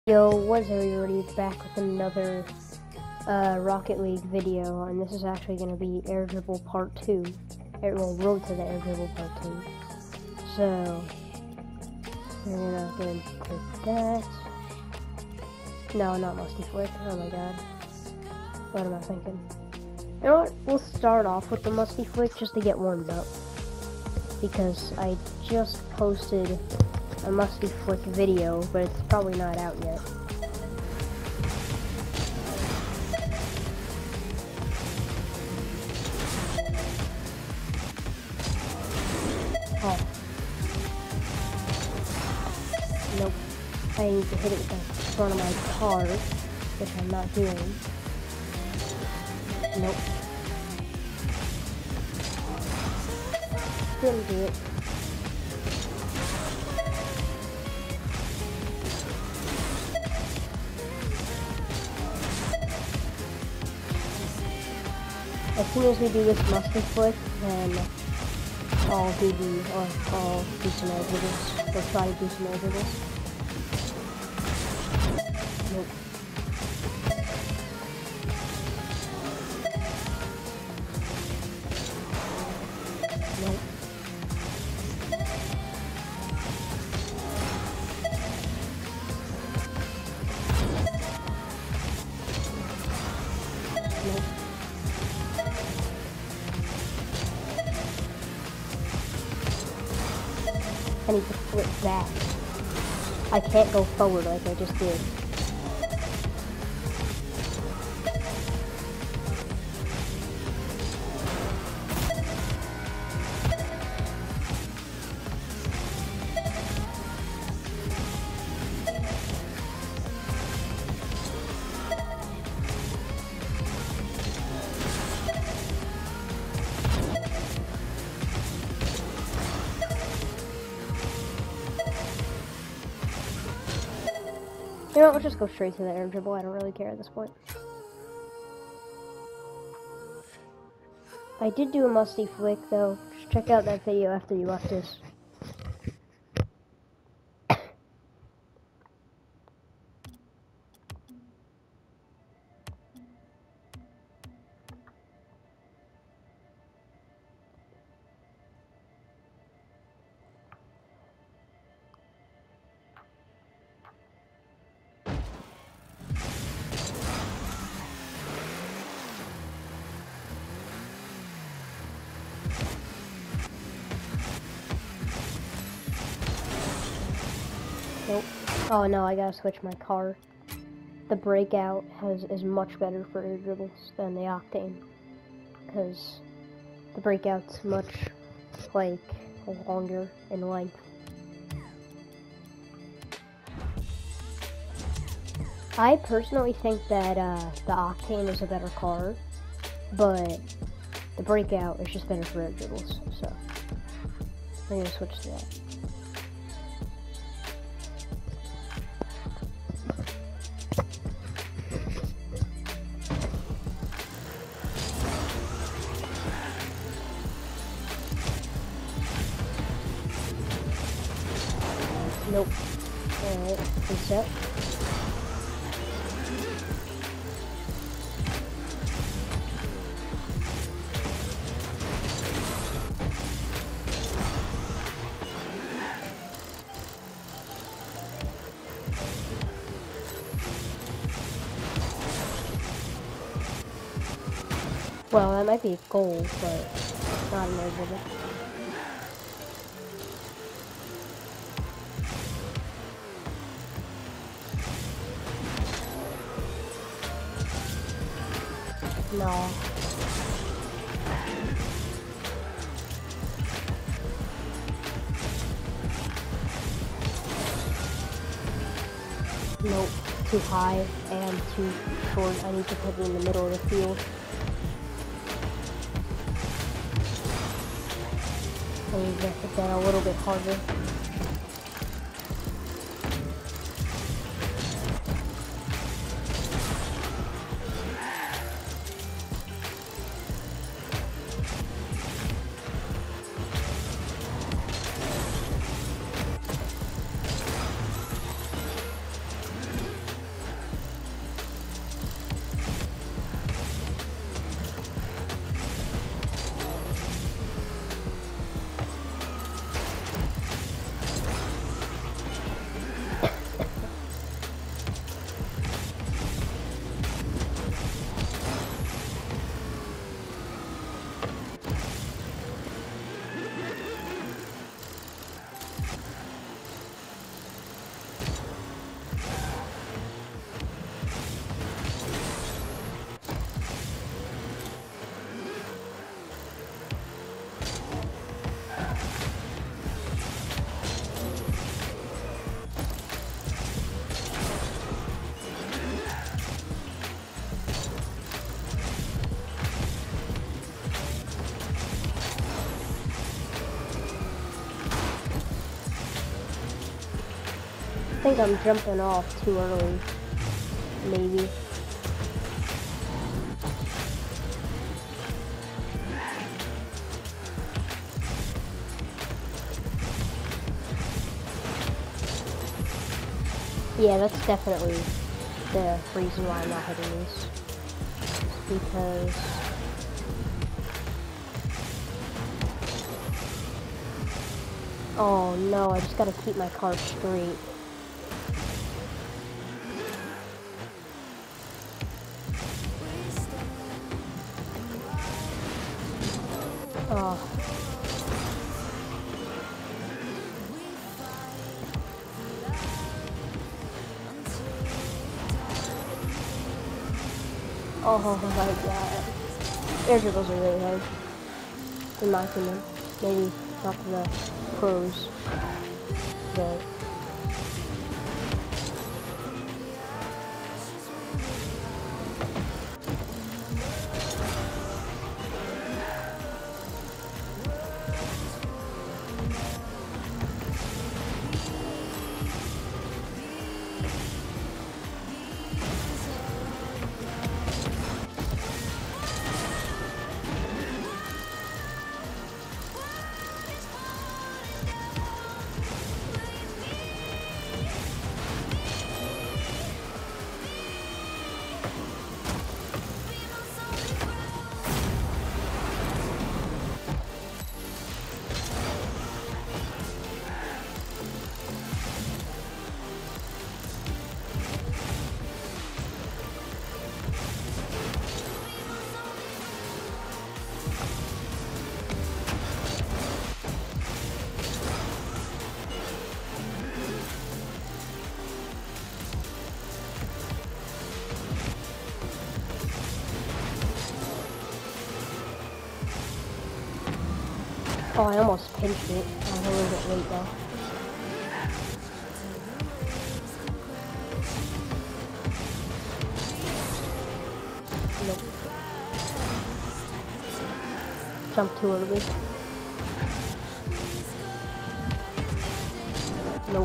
Yo, what's everybody? It's back with another Rocket League video, and this is actually going to be Air Dribble Part 2. Well, Road to the Air Dribble Part 2. So, we're gonna go and click that. No, not Musty Flick. Oh my god. What am I thinking? You know what? We'll start off with the Musty Flick just to get warmed up. Because I just posted a Musty Flick video, but it's probably not out yet. Oh. Nope. I need to hit it with the front of my car, which I'm not doing. Nope. Didn't do it. As soon as we do this Musty Flick, then I'll do some air dribbles, or try to do some air dribbles. Nope. Nope. Nope. I need to flip back. I can't go forward like I just did. You know what, we'll just go straight to the air dribble. I don't really care at this point. I did do a Musty Flick though. Just check out that video after you watch this. Nope. Oh no, I gotta switch my car. The breakout is much better for air dribbles than the octane, because the breakout's much longer in length. I personally think that the octane is a better car, but the breakout is just better for air dribbles. So I'm gonna switch to that. Nope. Alright, reset. Well, that might be a goal, but not an air dribble. No. Nope. Too high and too short. I need to put it in the middle of the field. I need to hit that a little bit harder. think I'm jumping off too early. Maybe. Yeah, that's definitely the reason why I'm not hitting these. Because oh no, I just gotta keep my car straight. Oh. Oh my god. Air dribbles are really hard. In my opinion. Maybe not for the pros. But oh, I almost pinched it. I was a little bit late though. Nope. Jumped too early. Nope.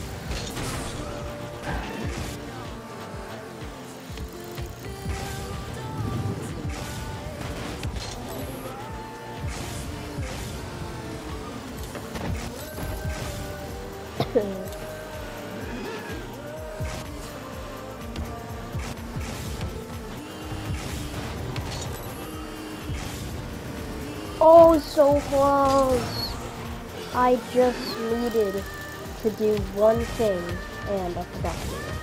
Oh, so close! I just needed to do one thing, and I forgot to do it.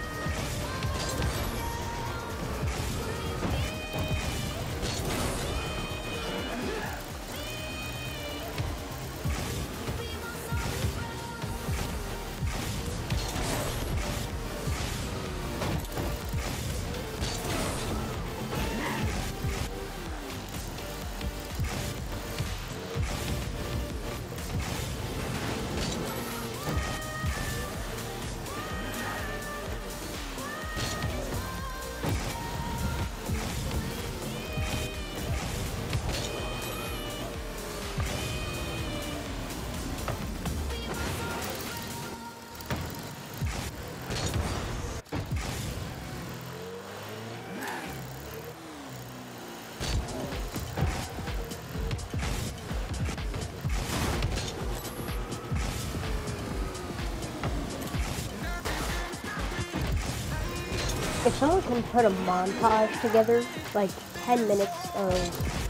If someone can put a montage together, like 10 minutes of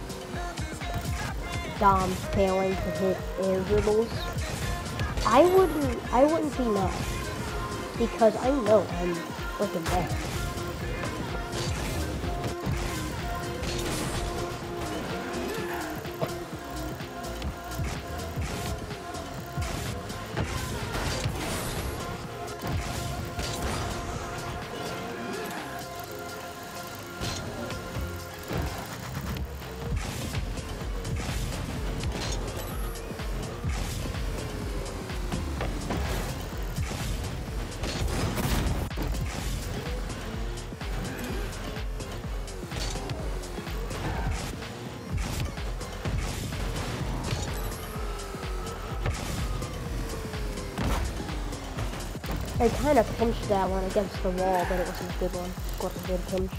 Dom failing to hit air dribbles, I wouldn't be mad. Because I know I'm freaking bad. I kind of pinched that one against the wall, but it wasn't a good one. It wasn't a good pinch.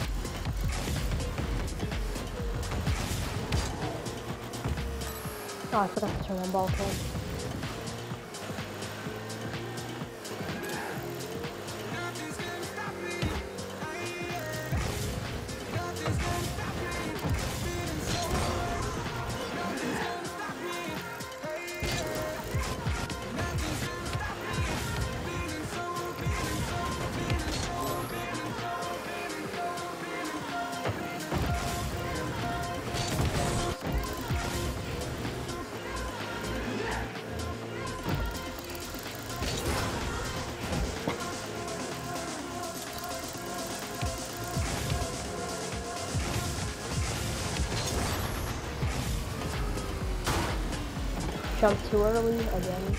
Oh, I forgot to turn on ball cam. Jump too early again.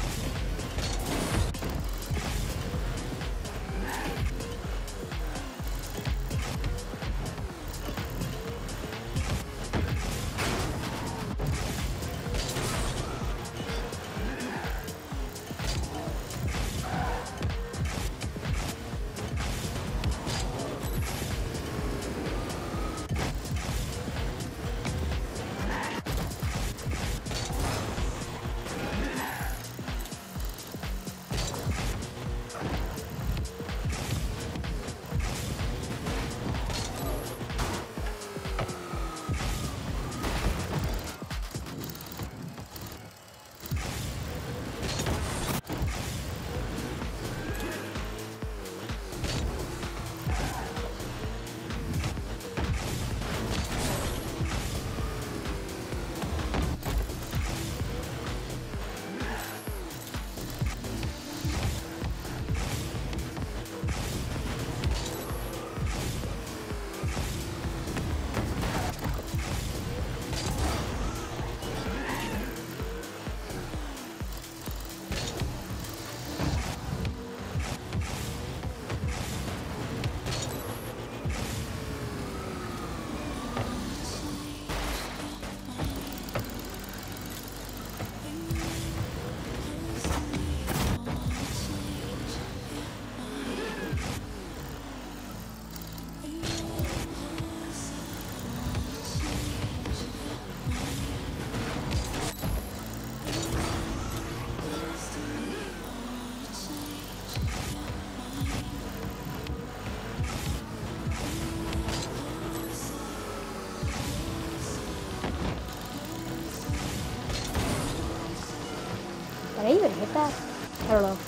Did I even hit that? I don't know.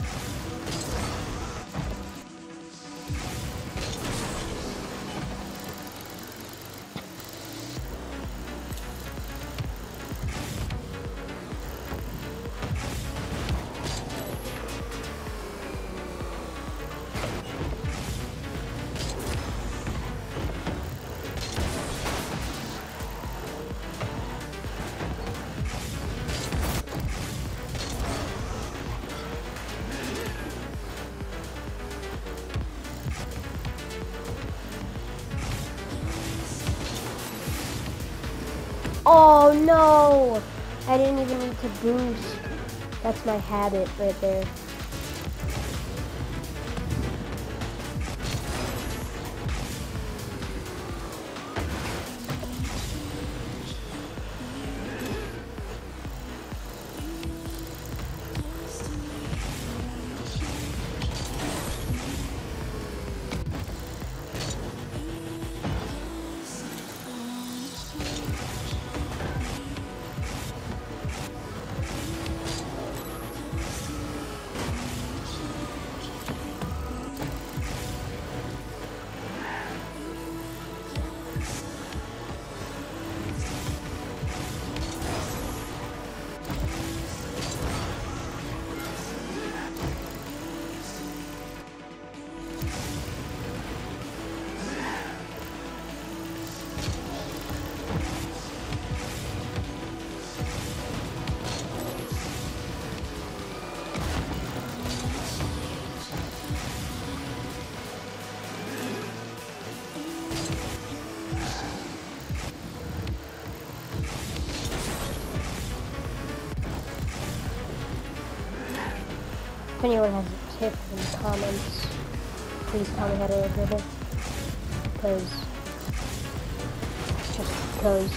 Oh no! I didn't even need to boost. That's my habit right there. If anyone has tip in the comments. Please tell me how to air dribble. Just because.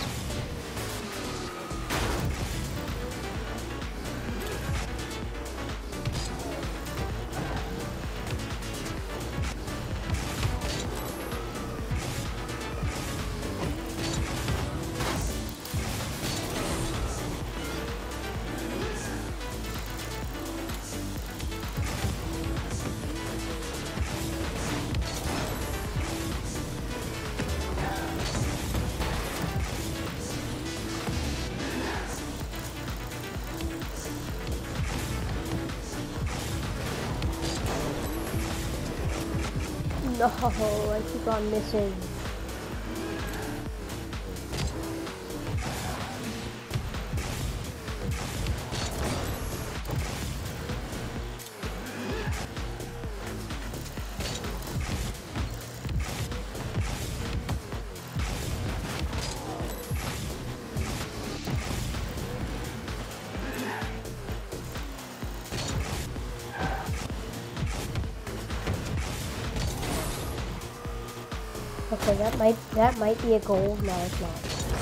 No, I keep on missing. Okay, that might be a goal. No, it's not.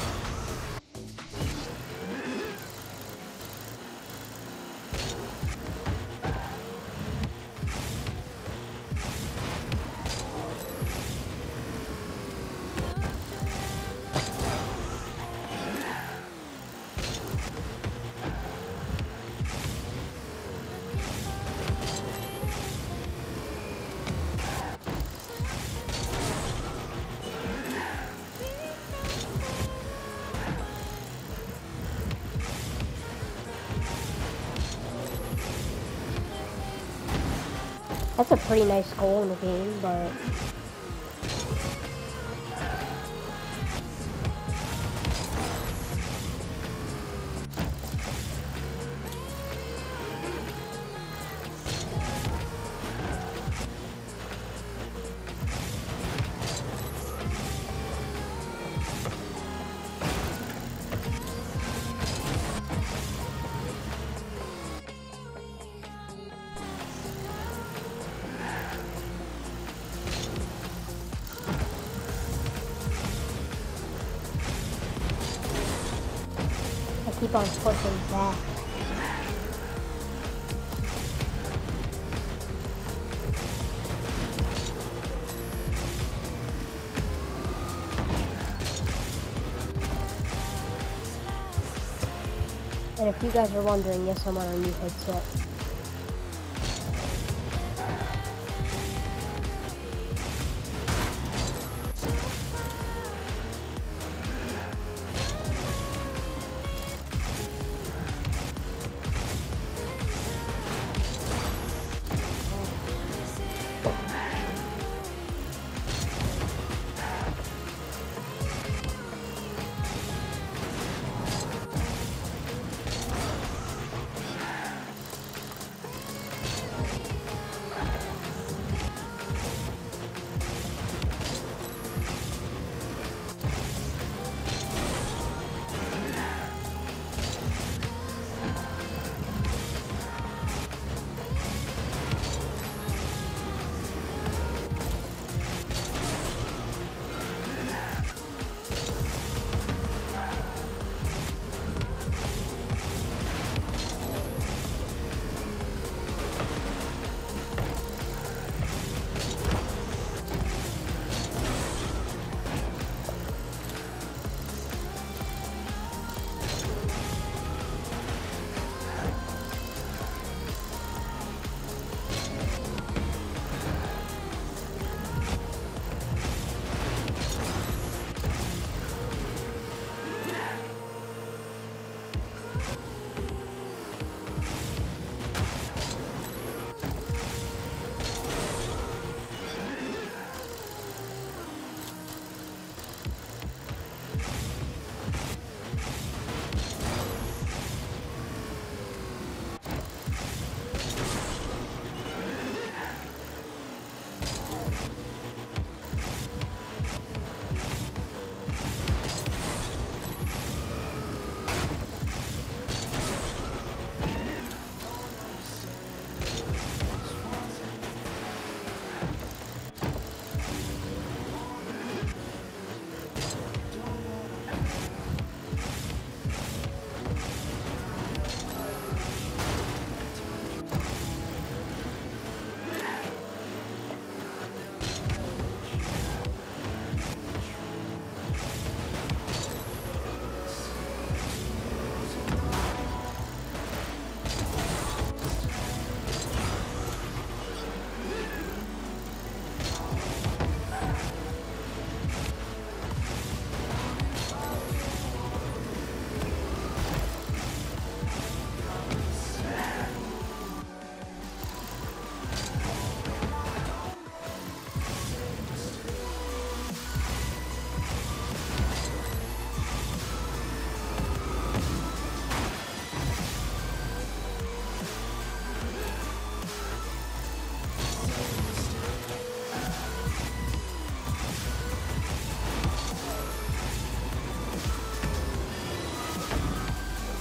That's a pretty nice goal in the game, but I keep on pushing back. And if you guys are wondering, yes, I'm on a new headset.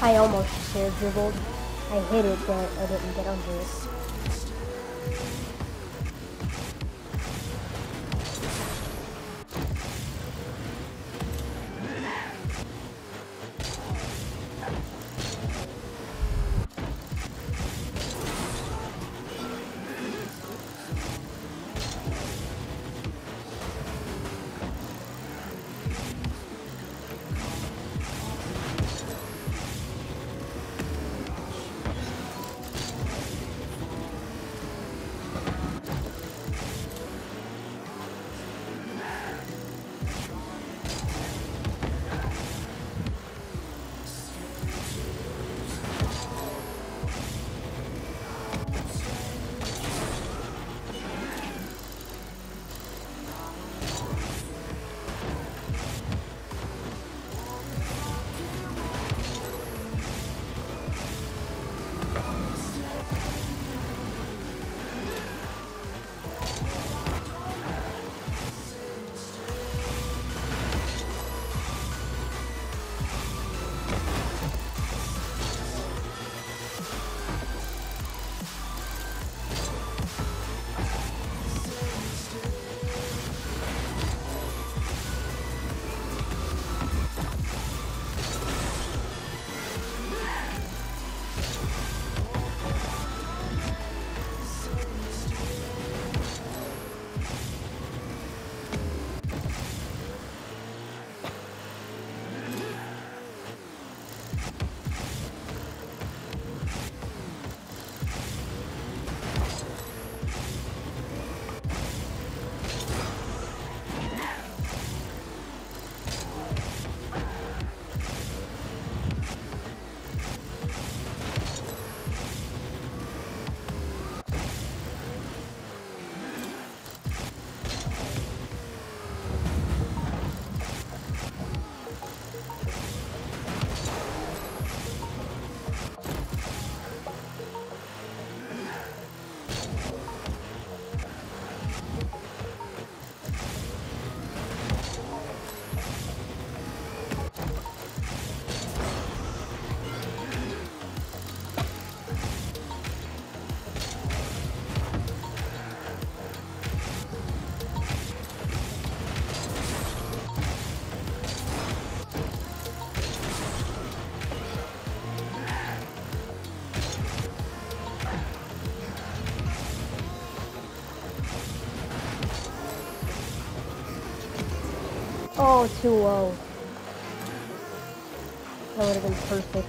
I almost just air dribbled. I hit it, but I didn't get under it. Oh, too low. That would have been perfect.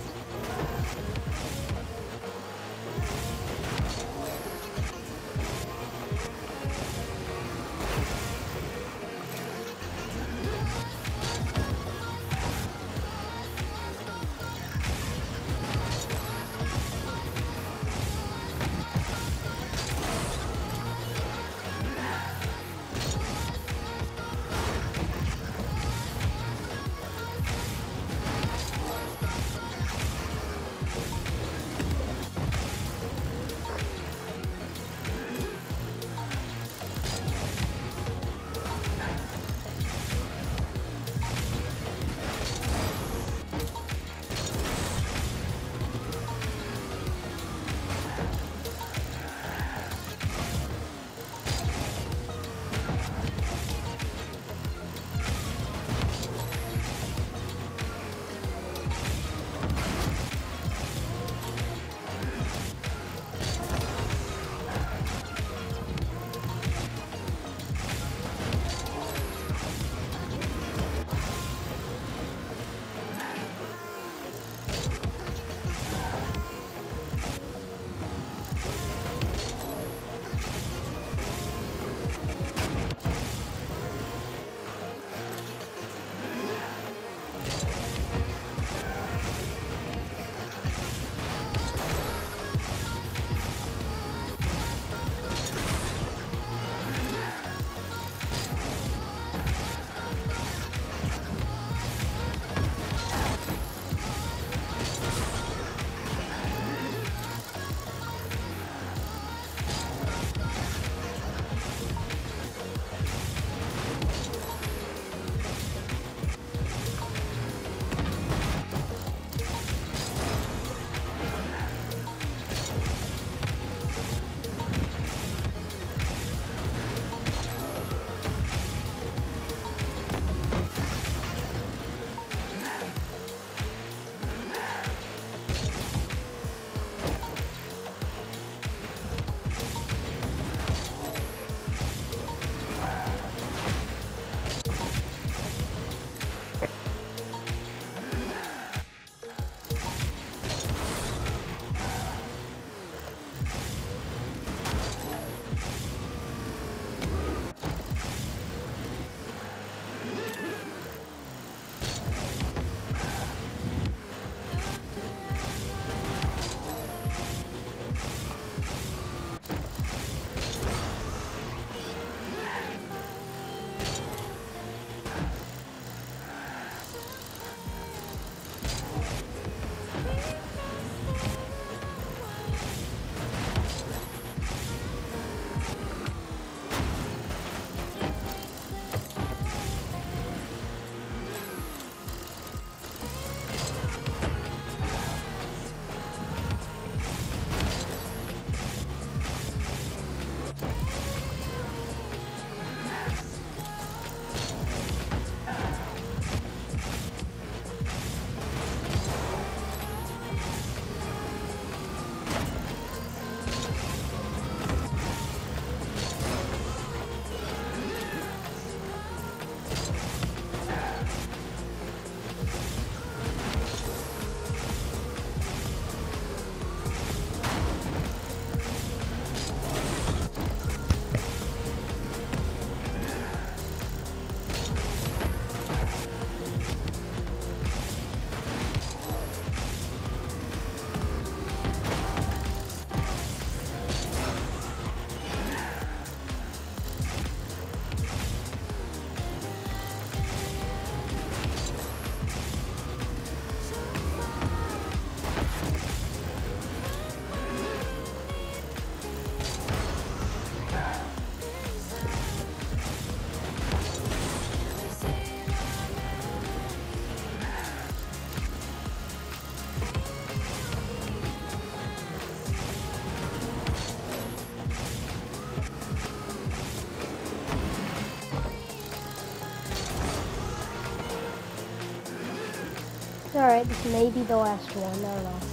Alright, this may be the last one, I don't know.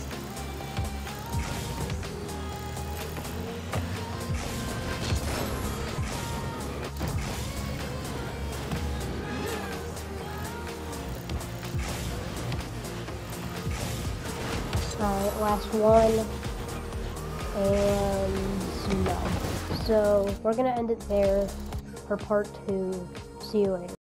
Alright, last one. And no. So, we're gonna end it there for part 2. See you later.